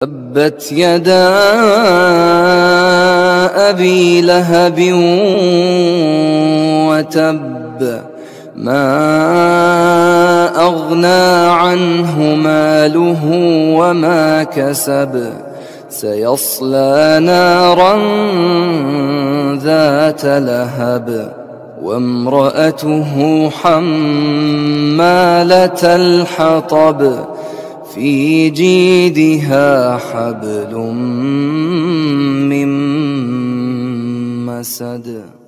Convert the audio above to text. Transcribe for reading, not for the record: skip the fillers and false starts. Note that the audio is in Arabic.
تبت يدا أبي لهب وتب ما أغنى عنه ماله وما كسب سيصلى نارا ذات لهب وامرأته حمالة الحطب في جيدها حبل من مسد.